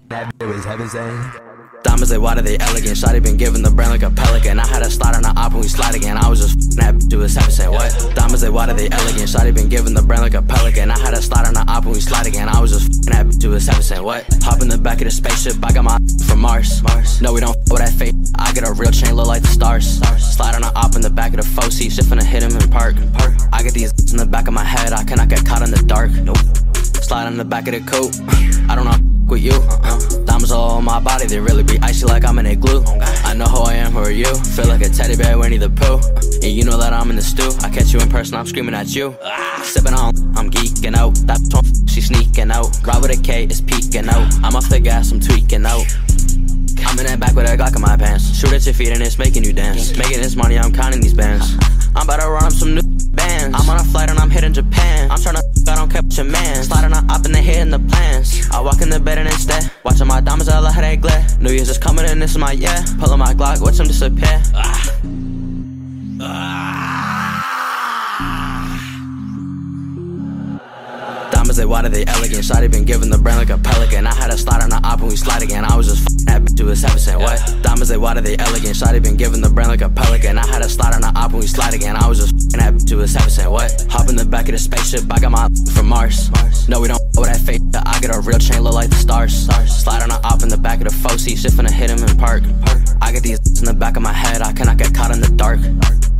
That bitch was heaven saying. Diamonds, they wide, they elegant. Shawty been giving the brand like a pelican. I had a slide on the op when we slide again. I was just that bitch was heaven saying what? Diamonds, they wide, they elegant. Shawty been giving the brand like a pelican. I had a slide on the op when we slide again. I was just that bitch was heaven saying what? Hop in the back of the spaceship. I got my from Mars. No, we don't with that fake. I get a real chain, look like the stars. Slide on the op in the back of the 4-seat. Shit finna hit him in park. I get these in the back of my head. I cannot get caught in the dark. Slide on the back of the coupe. I don't know with you. Diamonds all on my body, they really be icy like I'm in a glue. I know who I am, who are you? Feel like a teddy bear, Winnie the Pooh. And you know that I'm in the stew. I catch you in person, I'm screaming at you. Sipping on, I'm geeking out. That she sneaking out. Ride with a K, it's peeking out. I'm off the gas, I'm tweaking out. I'm in that back with a Glock in my pants. Shoot at your feet and it's making you dance. Making this money, I'm counting these bands. I'm about to run up some new bands. I'm on a flight and I'm hitting Japan. I'm tryna I don't care what your man. Sliding on up and they hitting the plans. I walk in the bed and instead watching my diamonds, I love how they glare. New Year's is coming and this is my year. Pulling my Glock, watch them disappear. Diamonds, they wide, they elegant. Shawty been giving the brand like a pelican. I had a slide on the op when we slide again. I was just that bitch was heaven saying what? Diamonds, they wide, they elegant. Shawty been giving the brand like a pelican. I had a slide on the op when we slide again. I was just that bitch was heaven saying what? Hop in the back of the spaceship. I got my from Mars. No, we don't with that fake. I get a real chain, look like the stars. Slide on the op in the back of the 4-seat. Shit finna hit him in park. I get these in the back of my head. I cannot get caught in the dark.